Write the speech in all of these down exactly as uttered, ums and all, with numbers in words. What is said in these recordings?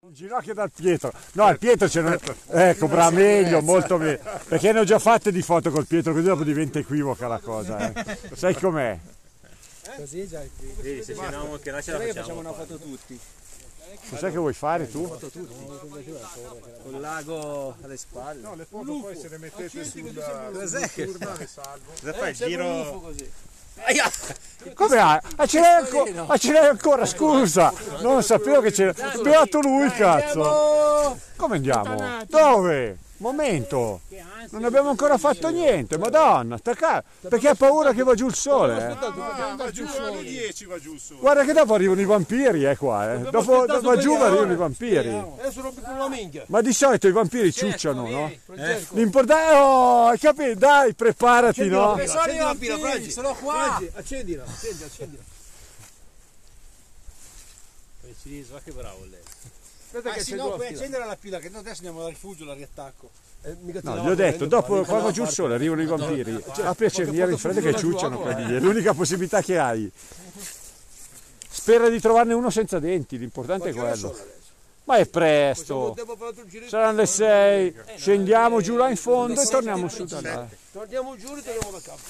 Un ginocchio dal Pietro. No, il Pietro ce n'è. Ecco, bravo, meglio, molto meglio. Perché ne ho già fatte di foto col Pietro, così dopo diventa equivoca la cosa. Eh. Sai com'è? Così è già equivoco. Sì, se finiamo anche là ce la facciamo. Facciamo una foto tutti. Cos'è che vuoi fare tu? Foto tutti. Col lago alle spalle. No, le foto poi se le mettete sulla Cos'è che le salvo. Cosa fai il giro? così. Come hai? Ah, ce l'hai ancora, ah, ce l'hai ancora, scusa! Non sapevo che c'era. Beato lui, cazzo! Come andiamo? Dove? Momento! Non abbiamo ancora fatto niente, madonna, stacca, perché ha paura che va giù il sole, eh? Ah, va giù alle dieci, va giù il sole. Guarda che dopo arrivano i vampiri, eh, qua, eh. Dopo, dopo giù arrivano i vampiri. Adesso rompi con la minchia. Ma di solito i vampiri ciucciano, no? L'importante, oh, hai capito? Dai, preparati, no? Accendi la pila, Franci. Sono qua. Accendila, accendi, accendila. Va che bravo lei. Aspetta che no, puoi accendere la pila, che noi adesso andiamo al rifugio, la riattacco. No, gli ho detto, dopo quando va giù il sole arrivano i vampiri. A piacere, mi in fretta che ciucciano quelli, è l'unica possibilità che hai. Spera di trovarne uno senza denti, l'importante è quello. Ma è presto, saranno le sei, scendiamo giù là in fondo e torniamo su da là. Torniamo giù e torniamo da capo.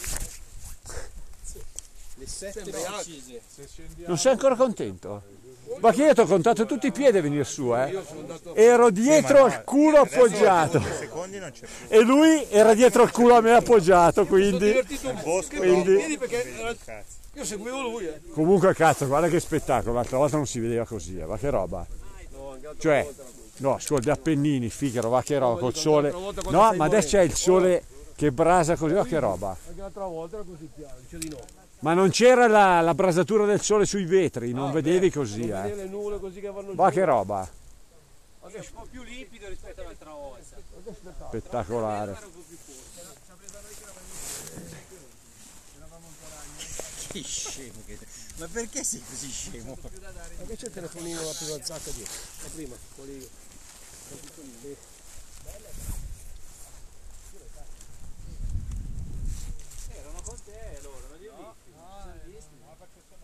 Le sette Non sei ancora contento? Ma che io ti ho contato tutti i piedi a venire su, eh? Ero dietro al culo appoggiato e lui era dietro al culo a me appoggiato, quindi, quindi... io seguivo lui, eh. Comunque cazzo, guarda che spettacolo, l'altra volta non si vedeva così, eh. Ma che roba, cioè, no, scusa, gli Appennini, Figaro, va che roba, col sole, no, ma adesso c'è il sole che brasa così, va che roba. Anche l'altra volta era così piano, dice di no. Ma non c'era la, la brasatura del sole sui vetri, non ah, vedevi beh, così, non eh. Le nuvole così che vanno Ma giù. che roba. Adesso è un po' più limpido rispetto all'altra volta. Spettacolare. Che scemo che... Ma perché sei così scemo? Ma che c'è il telefonino la più alzata dietro? La prima, quello lì. Erano con te loro, non li ho visti. No, visti. No, perché sono...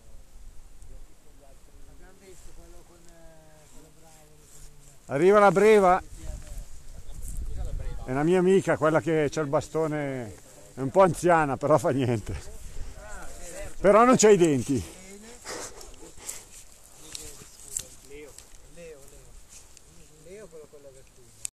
Abbiamo visto quello con quello bravo. Arriva la breva. È una mia amica, quella che c'ha il bastone, è un po' anziana, però fa niente. Però non c'ha i denti.